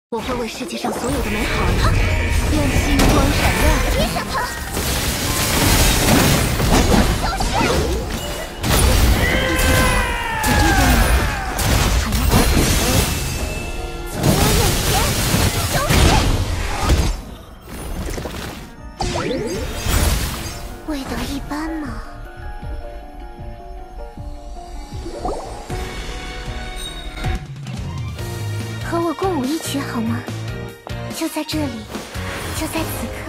我会为世界上所有的美好愿星光闪亮。接上他！味道一般嘛。和我共舞一曲好吗？就在这里，就在此刻。